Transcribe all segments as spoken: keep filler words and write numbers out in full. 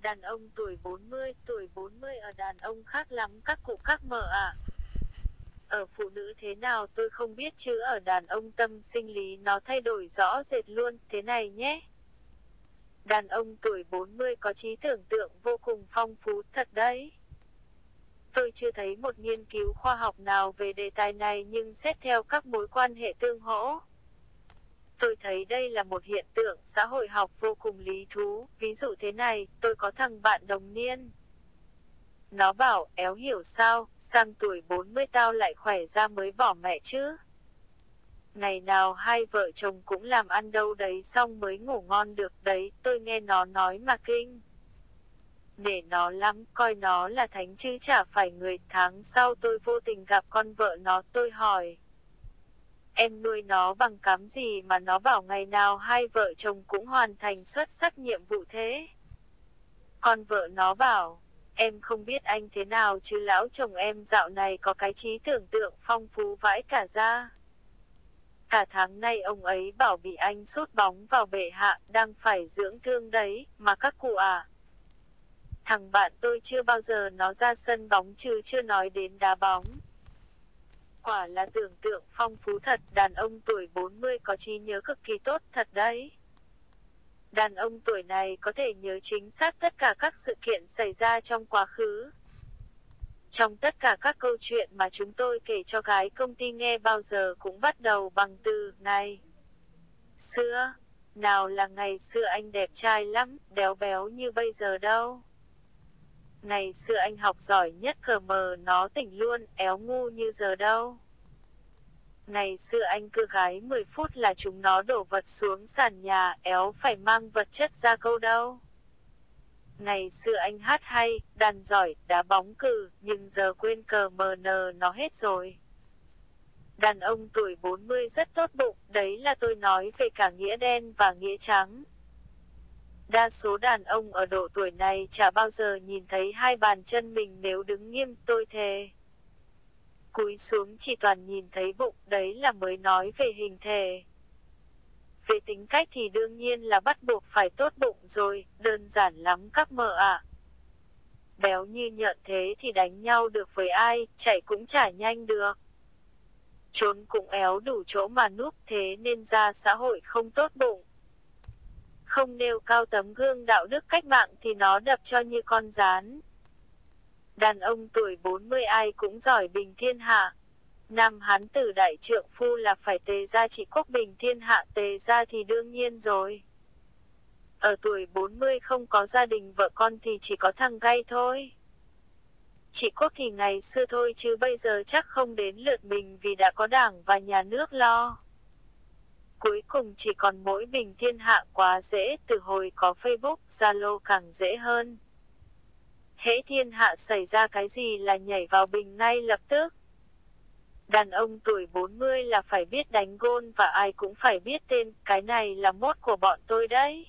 Đàn ông tuổi bốn mươi, tuổi bốn mươi ở đàn ông khác lắm các cụ các mợ ạ. Ở phụ nữ thế nào tôi không biết chứ ở đàn ông tâm sinh lý nó thay đổi rõ rệt luôn, thế này nhé. Đàn ông tuổi bốn mươi có trí tưởng tượng vô cùng phong phú thật đấy. Tôi chưa thấy một nghiên cứu khoa học nào về đề tài này nhưng xét theo các mối quan hệ tương hỗ, tôi thấy đây là một hiện tượng xã hội học vô cùng lý thú. Ví dụ thế này, tôi có thằng bạn đồng niên. Nó bảo, éo hiểu sao, sang tuổi bốn mươi tao lại khỏe ra mới bỏ mẹ chứ. Ngày nào hai vợ chồng cũng làm ăn đâu đấy xong mới ngủ ngon được đấy, tôi nghe nó nói mà kinh. Nể nó lắm, coi nó là thánh chứ chả phải người. Tháng sau tôi vô tình gặp con vợ nó, tôi hỏi. Em nuôi nó bằng cám gì mà nó bảo ngày nào hai vợ chồng cũng hoàn thành xuất sắc nhiệm vụ thế? Con vợ nó bảo, em không biết anh thế nào chứ lão chồng em dạo này có cái trí tưởng tượng phong phú vãi cả ra. Cả tháng nay ông ấy bảo bị anh sút bóng vào bệ hạ, đang phải dưỡng thương đấy, mà các cụ à. Thằng bạn tôi chưa bao giờ nó ra sân bóng chứ chưa nói đến đá bóng. Quả là tưởng tượng phong phú thật, đàn ông tuổi bốn mươi có trí nhớ cực kỳ tốt thật đấy. Đàn ông tuổi này có thể nhớ chính xác tất cả các sự kiện xảy ra trong quá khứ. Trong tất cả các câu chuyện mà chúng tôi kể cho gái công ty nghe bao giờ cũng bắt đầu bằng từ ngày xưa. Nào là ngày xưa anh đẹp trai lắm, béo béo như bây giờ đâu. Ngày xưa anh học giỏi nhất cờ mờ nó tỉnh luôn, éo ngu như giờ đâu. Ngày xưa anh cưa gái mười phút là chúng nó đổ vật xuống sàn nhà, éo phải mang vật chất ra câu đâu. Ngày xưa anh hát hay, đàn giỏi, đá bóng cừ, nhưng giờ quên cờ mờ nờ nó hết rồi. Đàn ông tuổi bốn mươi rất tốt bụng, đấy là tôi nói về cả nghĩa đen và nghĩa trắng. Đa số đàn ông ở độ tuổi này chả bao giờ nhìn thấy hai bàn chân mình nếu đứng nghiêm, tôi thề. Cúi xuống chỉ toàn nhìn thấy bụng, đấy là mới nói về hình thể. Về tính cách thì đương nhiên là bắt buộc phải tốt bụng rồi, đơn giản lắm các mợ ạ. Béo như nhợn thế thì đánh nhau được với ai, chạy cũng chả nhanh được. Trốn cũng éo đủ chỗ mà núp, thế nên ra xã hội không tốt bụng. Không nêu cao tấm gương đạo đức cách mạng thì nó đập cho như con gián. Đàn ông tuổi bốn mươi ai cũng giỏi bình thiên hạ. Nam hán tử đại trượng phu là phải tề ra trị quốc bình thiên hạ, tề ra thì đương nhiên rồi. Ở tuổi bốn mươi không có gia đình vợ con thì chỉ có thằng gay thôi. Trị quốc thì ngày xưa thôi chứ bây giờ chắc không đến lượt mình vì đã có đảng và nhà nước lo. Cuối cùng chỉ còn mỗi bình thiên hạ quá dễ, từ hồi có Facebook, Zalo càng dễ hơn. Hễ thiên hạ xảy ra cái gì là nhảy vào bình ngay lập tức. Đàn ông tuổi bốn mươi là phải biết đánh gôn và ai cũng phải biết tên, cái này là mốt của bọn tôi đấy.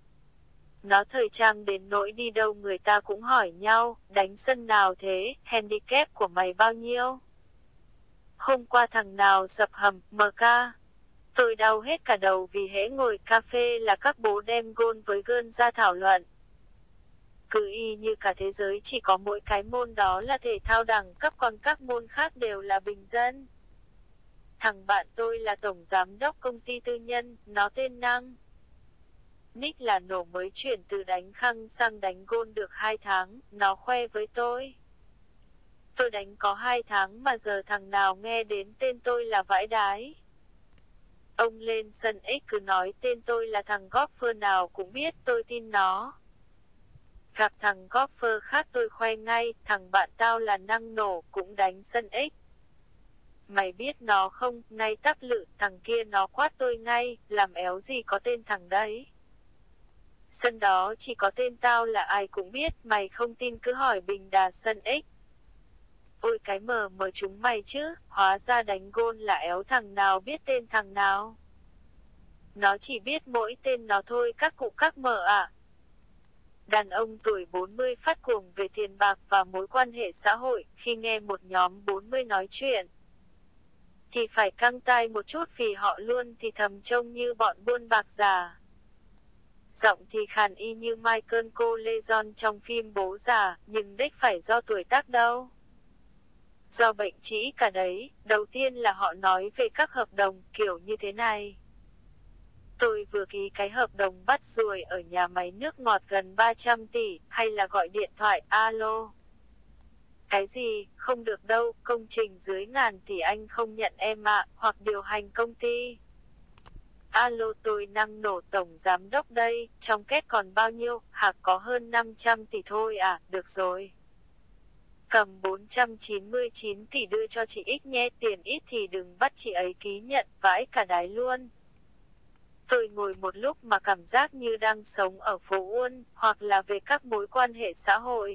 Nó thời trang đến nỗi đi đâu người ta cũng hỏi nhau, đánh sân nào thế, handicap của mày bao nhiêu? Hôm qua thằng nào sập hầm, em ca. Tôi đau hết cả đầu vì hễ ngồi cà phê là các bố đem gôn với gơn ra thảo luận. Cứ y như cả thế giới chỉ có mỗi cái môn đó là thể thao đẳng cấp còn các môn khác đều là bình dân. Thằng bạn tôi là tổng giám đốc công ty tư nhân, nó tên Năng. Nick là nổ mới chuyển từ đánh khăng sang đánh gôn được hai tháng, nó khoe với tôi. Tôi đánh có hai tháng mà giờ thằng nào nghe đến tên tôi là vãi đái. Ông lên sân X cứ nói tên tôi là thằng golfer nào cũng biết, tôi tin nó. Gặp thằng golfer khác tôi khoe ngay, thằng bạn tao là Năng nổ, cũng đánh sân X. Mày biết nó không, nay tắc lự, thằng kia nó quát tôi ngay, làm éo gì có tên thằng đấy. Sân đó chỉ có tên tao là ai cũng biết, mày không tin cứ hỏi Bình Đà sân X. Ôi cái mờ mờ chúng mày chứ, hóa ra đánh gôn là éo thằng nào biết tên thằng nào. Nó chỉ biết mỗi tên nó thôi các cụ các mợ ạ. Đàn ông tuổi bốn mươi phát cuồng về tiền bạc và mối quan hệ xã hội, khi nghe một nhóm bốn mươi nói chuyện thì phải căng tai một chút vì họ luôn thì thầm trông như bọn buôn bạc già. giọng thì khàn y như Michael Corleone trong phim Bố Già, nhưng đích phải do tuổi tác đâu. Do bệnh trĩ cả đấy. Đầu tiên là họ nói về các hợp đồng kiểu như thế này. Tôi vừa ký cái hợp đồng bắt ruồi ở nhà máy nước ngọt gần ba trăm tỷ, hay là gọi điện thoại, alo. Cái gì, không được đâu, công trình dưới ngàn tỷ anh không nhận em ạ, hoặc điều hành công ty. Alo, tôi năng nổ tổng giám đốc đây, trong két còn bao nhiêu, hạc có hơn năm trăm tỷ thôi à, được rồi. Cầm bốn trăm chín mươi chín tỷ đưa cho chị X nhé, tiền ít thì đừng bắt chị ấy ký nhận, vãi cả đái luôn. Tôi ngồi một lúc mà cảm giác như đang sống ở phố Uôn, hoặc là về các mối quan hệ xã hội.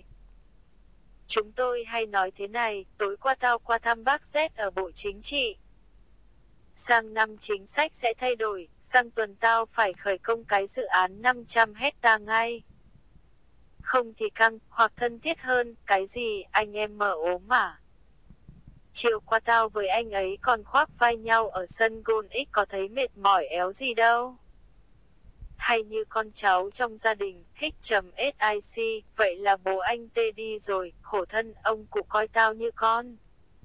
Chúng tôi hay nói thế này, tối qua tao qua thăm bác Z ở Bộ Chính trị. Sang năm chính sách sẽ thay đổi, sang tuần tao phải khởi công cái dự án năm trăm hecta ngay. Không thì căng, hoặc thân thiết hơn, cái gì, anh em mở ốm mà. Chiều qua tao với anh ấy còn khoác vai nhau ở sân golf X, có thấy mệt mỏi éo gì đâu. Hay như con cháu trong gia đình, H.sic, vậy là bố anh tê đi rồi, khổ thân, ông cụ coi tao như con.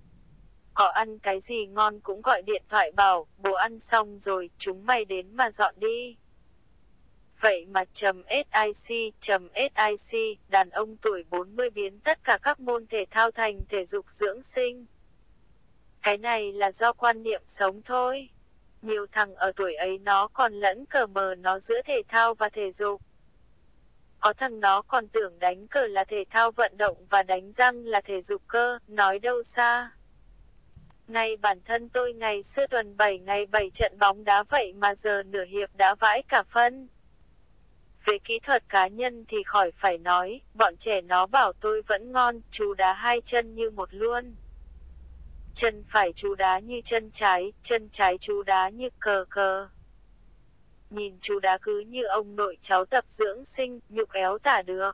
Có ăn cái gì ngon cũng gọi điện thoại bảo, bố ăn xong rồi, chúng mày đến mà dọn đi. Vậy mà .sic, .sic, đàn ông tuổi bốn mươi biến tất cả các môn thể thao thành thể dục dưỡng sinh. Cái này là do quan niệm sống thôi. Nhiều thằng ở tuổi ấy nó còn lẫn cờ mờ nó giữa thể thao và thể dục. Có thằng nó còn tưởng đánh cờ là thể thao vận động và đánh răng là thể dục cơ, nói đâu xa. Ngay bản thân tôi ngày xưa tuần bảy ngày bảy trận bóng đá vậy mà giờ nửa hiệp đã vãi cả phân. Về kỹ thuật cá nhân thì khỏi phải nói, bọn trẻ nó bảo tôi vẫn ngon, chú đá hai chân như một luôn. Chân phải chú đá như chân trái, chân trái chú đá như cờ cờ. Nhìn chú đá cứ như ông nội cháu tập dưỡng sinh, nhục éo tả được.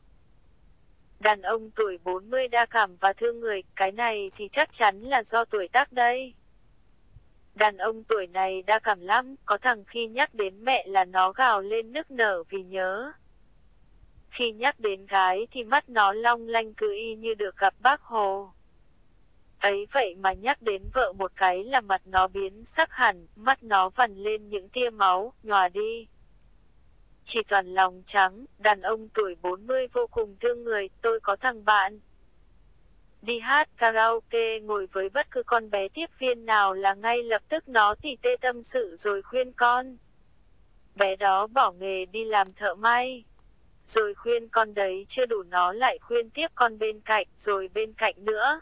Đàn ông tuổi bốn mươi đa cảm và thương người, cái này thì chắc chắn là do tuổi tác đây. Đàn ông tuổi này đa cảm lắm, có thằng khi nhắc đến mẹ là nó gào lên nức nở vì nhớ. Khi nhắc đến gái thì mắt nó long lanh cứ y như được gặp Bác Hồ. Ấy vậy mà nhắc đến vợ một cái là mặt nó biến sắc hẳn, mắt nó vằn lên những tia máu, nhòa đi. Chỉ toàn lòng trắng, đàn ông tuổi bốn mươi vô cùng thương người, tôi có thằng bạn. Đi hát karaoke ngồi với bất cứ con bé tiếp viên nào là ngay lập tức nó tỉ tê tâm sự rồi khuyên con. Bé đó bỏ nghề đi làm thợ may. Rồi khuyên con đấy chưa đủ nó lại khuyên tiếp con bên cạnh, rồi bên cạnh nữa.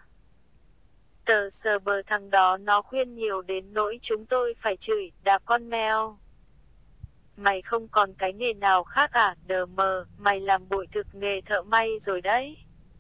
Tờ sờ bờ thằng đó nó khuyên nhiều đến nỗi chúng tôi phải chửi, đạp con mèo. Mày không còn cái nghề nào khác à, đờ mờ, mày làm bội thực nghề thợ may rồi đấy.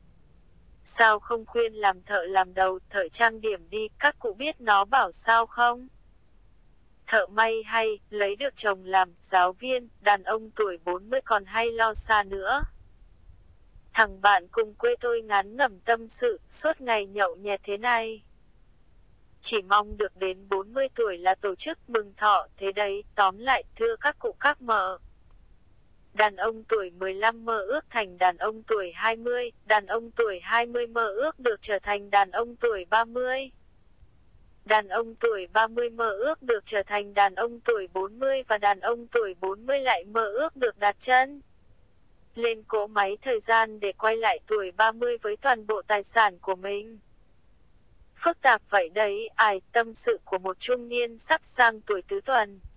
Sao không khuyên làm thợ làm đầu, thợ trang điểm đi, các cụ biết nó bảo sao không? Thợ may hay, lấy được chồng làm, giáo viên, đàn ông tuổi bốn mươi còn hay lo xa nữa. Thằng bạn cùng quê tôi ngán ngẩm tâm sự, suốt ngày nhậu nhẹt thế này. Chỉ mong được đến bốn mươi tuổi là tổ chức mừng thọ, thế đấy, tóm lại, thưa các cụ các mợ. Đàn ông tuổi mười lăm mơ ước thành đàn ông tuổi hai mươi, đàn ông tuổi hai mươi mơ ước được trở thành đàn ông tuổi ba mươi. Đàn ông tuổi ba mươi mơ ước được trở thành đàn ông tuổi bốn mươi và đàn ông tuổi bốn mươi lại mơ ước được đặt chân lên cỗ máy thời gian để quay lại tuổi ba mươi với toàn bộ tài sản của mình. Phức tạp vậy đấy, ai, tâm sự của một trung niên sắp sang tuổi tứ tuần.